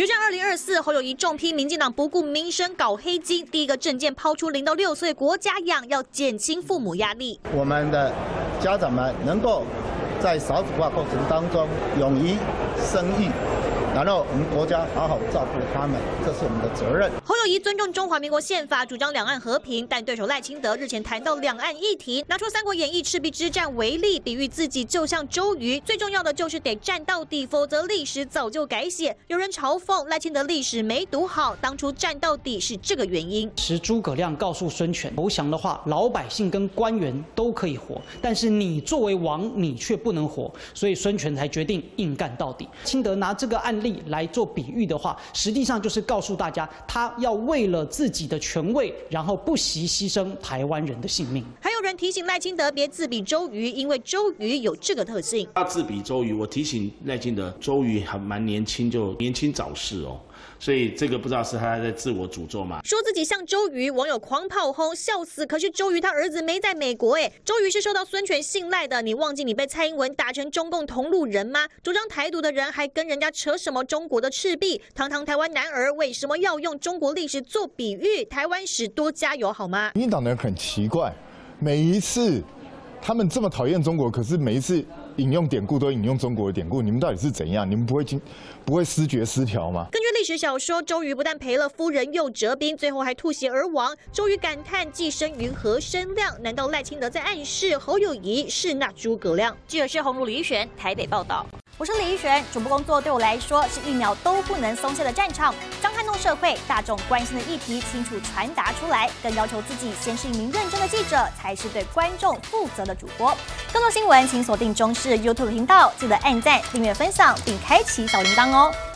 决战2024，侯友宜重批民进党不顾民生搞黑金，第一个政见抛出0到6岁国家养，要减轻父母压力。 我们的家长们能够在少子化过程当中勇于生育。 然后我们国家好好照顾他们，这是我们的责任。 侯友宜尊重中华民国宪法，主张两岸和平，但对手赖清德日前谈到两岸议题，拿出《三国演义》赤壁之战为例，比喻自己就像周瑜，最重要的就是得战到底，否则历史早就改写。有人嘲讽赖清德历史没读好，当初战到底是这个原因。 时诸葛亮告诉孙权，投降的话，老百姓跟官员都可以活，但是你作为王，你却不能活，所以孙权才决定硬干到底。清德拿这个案例来做比喻的话，实际上就是告诉大家，他要为了自己的权位，然后不惜牺牲台湾人的性命。 还有人提醒赖清德别自比周瑜，因为周瑜有这个特性。 他自比周瑜，我提醒赖清德，周瑜还蛮年轻，就年轻早逝哦。 所以这个不知道是他在自我诅咒吗？ 说自己像周瑜，网友狂炮轰，笑死！可是周瑜他儿子没在美国哎，周瑜是受到孙权信赖的，你忘记你被蔡英文打成中共同路人吗？主张台独的人还跟人家扯什么中国的赤壁？堂堂台湾男儿为什么要用中国历史做比喻？台湾史多加油好吗？ 民进党的人很奇怪，每一次他们这么讨厌中国，可是每一次引用典故都引用中国的典故，你们到底是怎样？你们不会失觉失调吗？ 根据历史小说，周瑜不但赔了夫人，又折兵，最后还吐血而亡。周瑜感叹既生云何生亮？难道赖清德在暗示侯友宜是那诸葛亮？记者是洪如李玉璇台北报道。我是李玉璇，主播工作对我来说是1秒都不能松懈的战场，将撼动社会大众关心的议题清楚传达出来，更要求自己先是一名认真的记者，才是对观众负责的主播。更多新闻请锁定中视 YouTube 频道，记得按赞、订阅、分享，并开启小铃铛哦。